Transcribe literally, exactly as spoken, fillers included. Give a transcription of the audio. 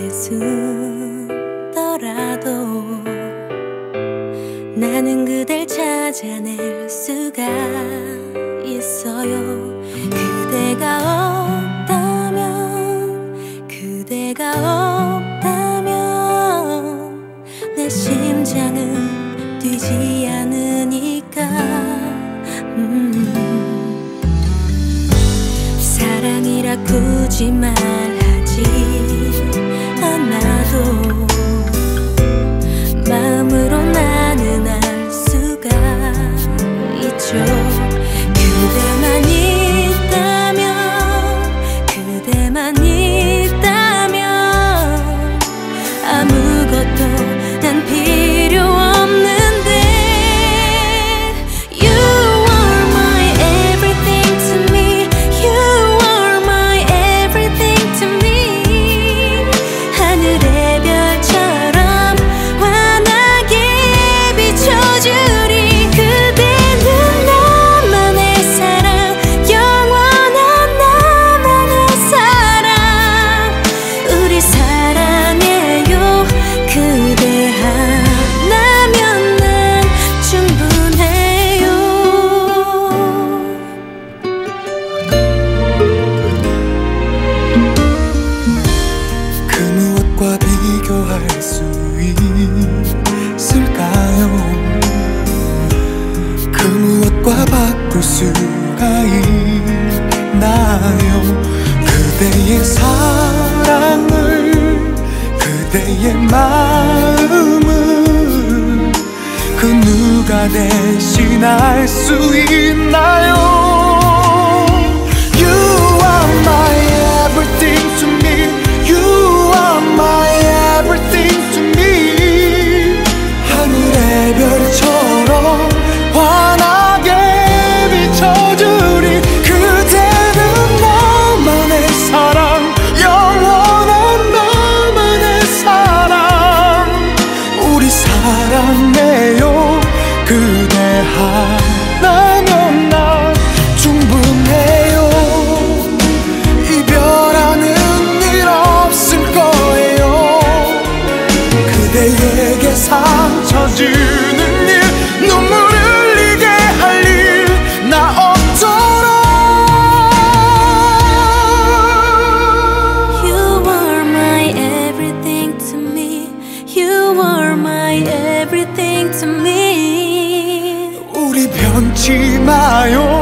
애쓰더라도 나는 그댈 찾아낼 수가 있어요. 그대가 없다면, 그대가 없다면 내 심장은 뛰지 않으니까. 음. 사랑이라 굳이 말하지 않아도 마음으로 나는 알 수가 있죠. 그대만 있다면, 그대만 있다면 아무것도 난 필요 없는데. You are my everything to me. You are my everything to me. 하늘의 별처럼 환하게 비춰주리. 그대는 나만의 사랑, 영원한 나만의 사랑. 우리 사랑해요. 그대 하나면 난 충분해요. 그 무엇과 비교할 수 있을까요? 그 무엇과 바꿀 수가 있나요? 그대의 사랑을, 그대의 마음을 그 누가 대신할 수 있나요? You are my everything to me. You are my everything to me. 하늘의 별처럼 환하게 비춰주리. 그대는 나만의 사랑, 영원한 나만의 사랑. 우리 사랑해요. 그대 하나면 난 충분해요. 이별하는 일 없을 거예요. 그대에게 상처 주는 일, 눈물 흘리게 할 일 나 없도록. You are my everything to me. You are my everything to me. 우리 변치 마요.